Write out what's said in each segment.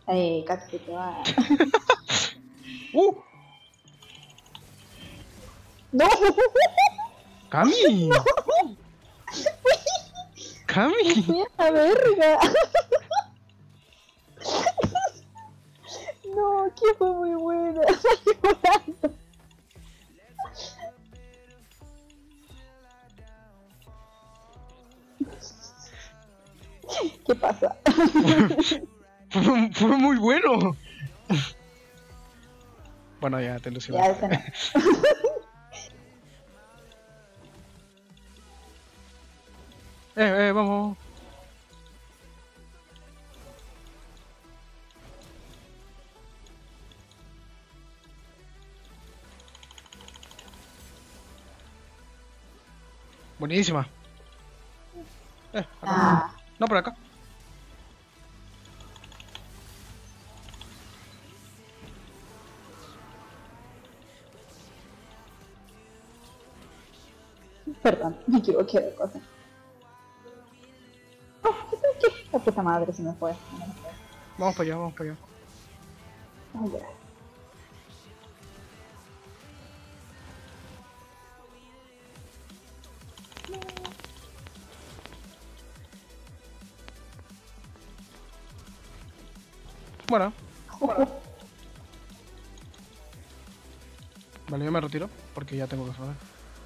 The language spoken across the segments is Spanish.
Casi te va. ¡Uh! ¡No! ¡Cami! ¡No! ¡Cami! ¡Fui a la verga! No, que fue muy buena. Estoy llorando. ¿Qué pasa? Fue muy bueno. Bueno, ya te ilusioné. Ya, ese no. Vamos. Buenísima. Acá. Ah, No, por acá. perdón, me equivoqué de cosa. Oh, ¿qué? La puta madre se me fue. No me fue. Vamos para allá, vamos para allá. Ay, ya. Bueno, Bueno. vale, yo me retiro porque ya tengo que farmear.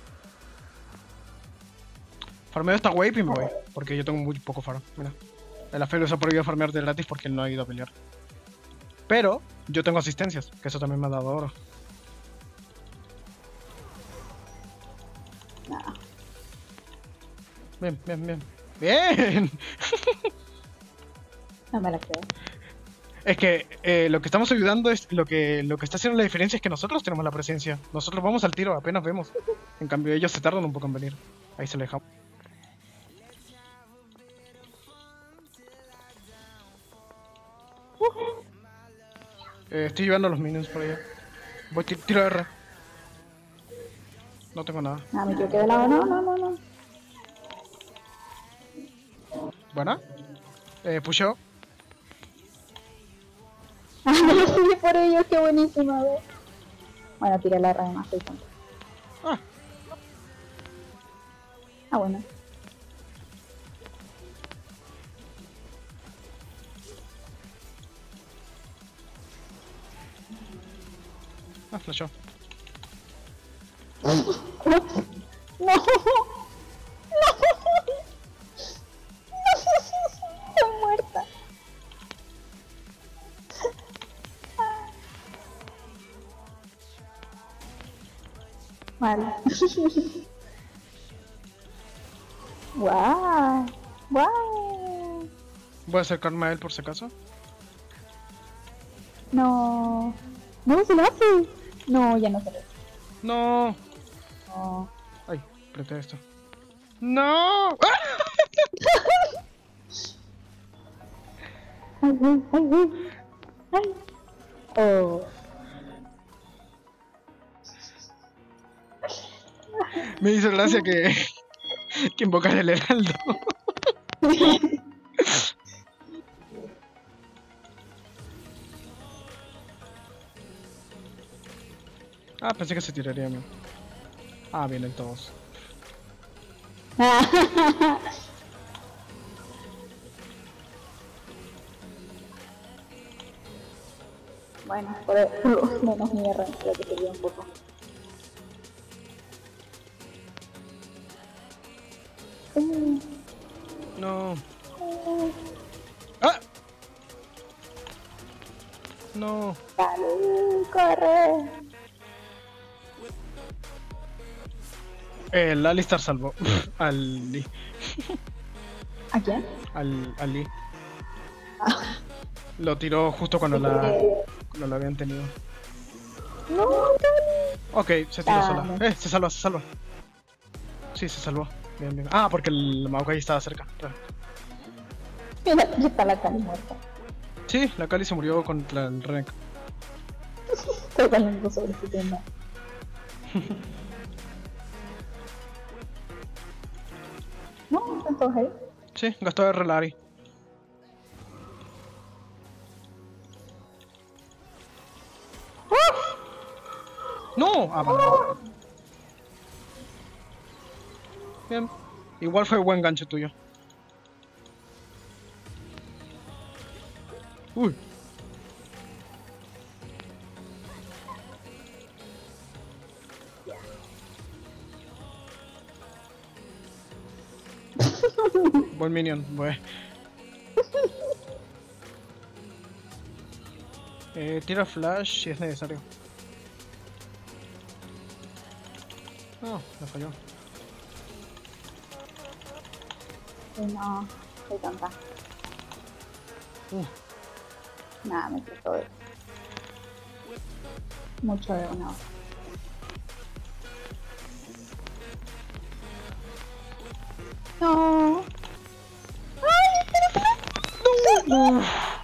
Farmeo esta wave y me voy, porque yo tengo muy poco farm. Mira, el Afelio se ha prohibido farmear de gratis porque él no ha ido a pelear. Pero yo tengo asistencias, que eso también me ha dado oro. Nah. Bien, bien, bien. ¡Bien! No me la creo. Es que lo que estamos ayudando es lo que está haciendo la diferencia es que nosotros tenemos la presencia. Nosotros vamos al tiro, apenas vemos. En cambio ellos se tardan un poco en venir. Ahí se le dejamos. Estoy llevando a los minions por allá. Voy tiro R. No tengo nada. Ah, me equivoqué de lado. No, no, no, no. ¿Buena? Pusheo. Ah, no subí por ellos, qué buenísima, güey. Bueno, tiré la rama, estoy tonta. Ah, Ah, bueno. flashó. No, no, no, estoy muerta. Vale. Guau, guau. Voy a acercarme a él por si acaso. No, no se lo hace. No, ya no se lo hace. No. No. Ay, apreté esto. ¡No! ¡Ah! Ay, ay, ay, ay. Ay. Oh. Me hizo gracia que invocar el heraldo. Ah, pensé que se tiraría a mí. Ah, vienen todos. Bueno, por lo menos mi R creo que sirvió un poco. No. ¡Ah! No. Dale, corre. El Alistar salvó al Lee. ¿A quién? Al Lee. Ah, Lo tiró justo cuando la habían tenido. no, dale. Ok, se tiró sola. Dale. Se salva, se salva. Sí, se salvó. Bien, bien. Ah, porque el Maokai estaba cerca. Claro. Mira, ya está la Cali muerta. Sí, la Kali se murió contra el Renek. Estoy hablando sobre este tema. No, están todos ahí. Sí, gastó R Lari. No, ah, vale. Bien. Igual fue buen gancho tuyo. Uy. Buen minion, buen. Tira flash si es necesario. No, me falló. Uy, no, soy tonta. Uh, Nada, me quito de... mucho de una hora. No. no.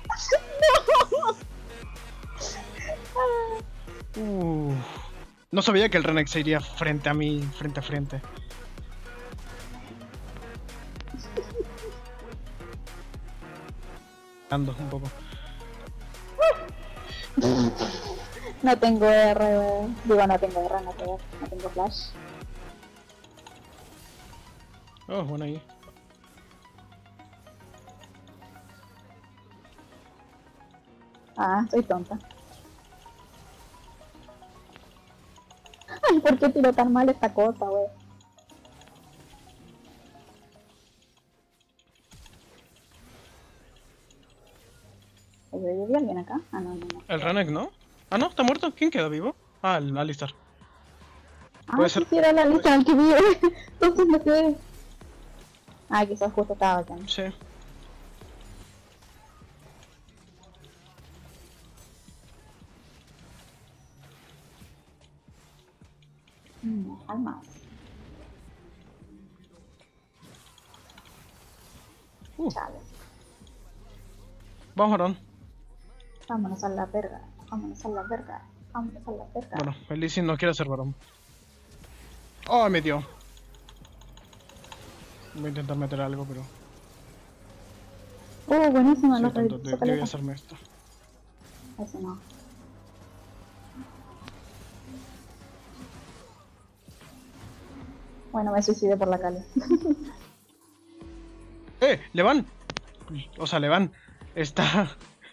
No sabía que el Renex se iría frente a mí, frente a frente. Ando un poco. No tengo R, digo no tengo R, no tengo flash. Oh, bueno ahí. Ah, soy tonta. Ay, ¿por qué tiro tan mal esta cosa, wey? ¿Vive alguien acá? Ah, no, no, no. El Renex, ¿no? Ah, no, está muerto. ¿Quién queda vivo? Ah, el Alistar. Ah, Puede sí, ser. sí, era la lista al que vive. Entonces me quedé. Ah, quizás justo estaba acá. Sí. Almas. Chale. Vamos, Aaron. Vámonos a la verga. Vámonos a la verga. Vámonos a la verga. Bueno, el Lee Sin no quiere ser varón. Oh, me dio. Voy a intentar meter algo, pero... Buenísima Sí, la tanto, red. debí hacerme esto. Eso no. Bueno, me suicidé por la calle. ¡Le van! O sea, le van. Está...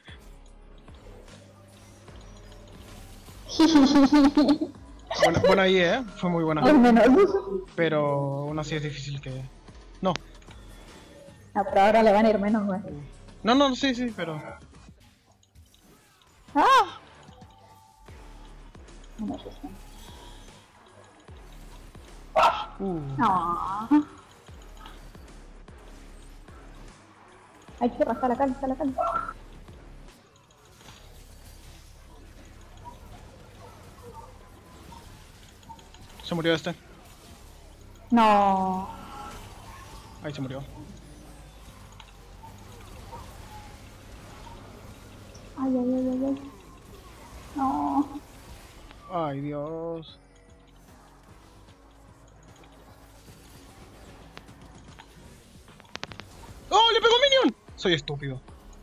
Buena ahí, fue muy buena. Al menos. Pero aún así es difícil que... No. Ah, pero ahora le van a ir menos, güey. No, sí, pero... ¡Ah! No me asusté. No. Ay, churra, está la calle, está la calle. Se murió este. No. Ahí se murió. Ay, ay, ay, ay, ay. No. Ay, Dios. ¡Oh, le pegó a Minion! Soy estúpido.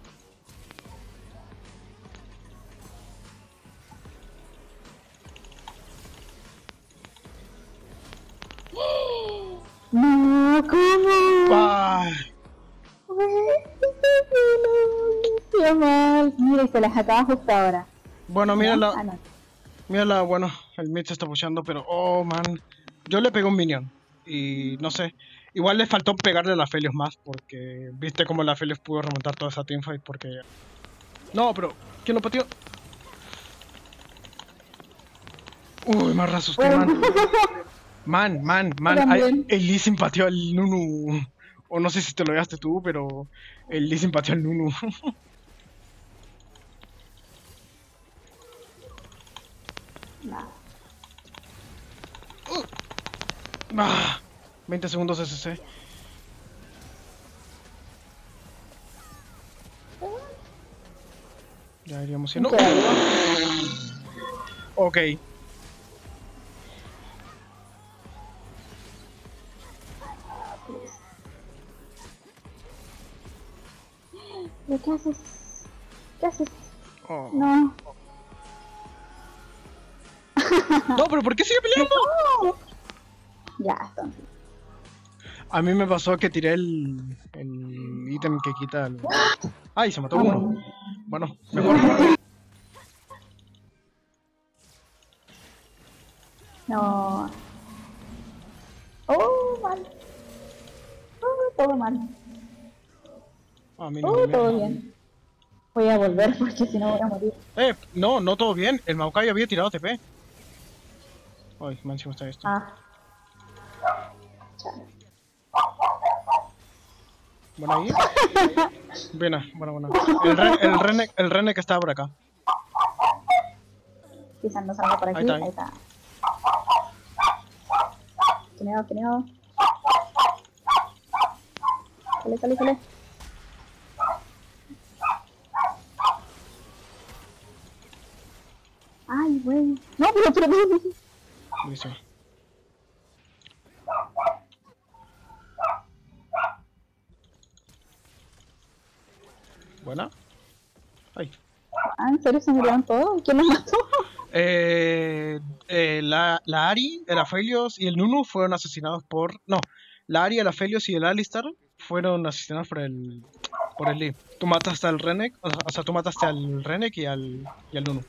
No, ¿cómo? ¡Ay! Qué mal. Mira, y se las acaba justo ahora. Bueno, mírala. Ah, no. Mírala, bueno, el mid se está pushando, pero... Oh, man. Yo le pegué un Minion. Y no sé. Igual le faltó pegarle a la Felios más, porque... Viste cómo la Felios pudo remontar toda esa teamfight, porque... No, pero... ¿Quién lo pateó? Uy, más asusté, man. El Lee Sin pateó al Nunu. O no sé si te lo llegaste tú, pero... El Lee Sin pateó al Nunu. No. 20 segundos SC. Ya iríamos siendo... Ok. ¿Qué haces? ¿Qué haces? Oh. No. No, pero ¿por qué sigue peleando? ¡No! Ya, entonces. A mí me pasó que tiré el ítem que quita el... ¡Ay, se mató uno! Bueno, mejor. No. Oh, mal. Oh, todo mal. A mí no, Oh, me- todo bien. Voy a volver porque si no voy a morir. No, no todo bien. El Maokai había tirado TP. Ay, man, si me está esto. Ah. Chale. Bueno, ahí. Bueno. El Rene que estaba por acá. Quizás no salga por aquí. Ahí está. Ahí está. Tuneado. Sale. Ay, güey. No, pero. Listo. Buena. Ay. Ah, ¿en serio se murieron todos? ¿Quién los mató? La Ari, el Aphelios y el Nunu fueron asesinados por... No, la Ari, el Aphelios y el Alistar fueron asesinados por el Lee. Tú mataste al Renek, o sea, tú mataste al Renek y al Nunu.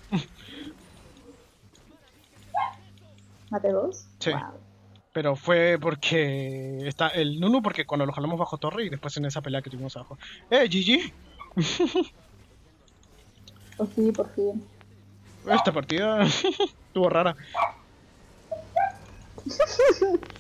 ¿Maté dos? Sí. Wow. Pero fue porque está el Nunu porque cuando lo jalamos bajo torre y después en esa pelea que tuvimos abajo. GG. Pues sí, por fin. Esta partida estuvo rara.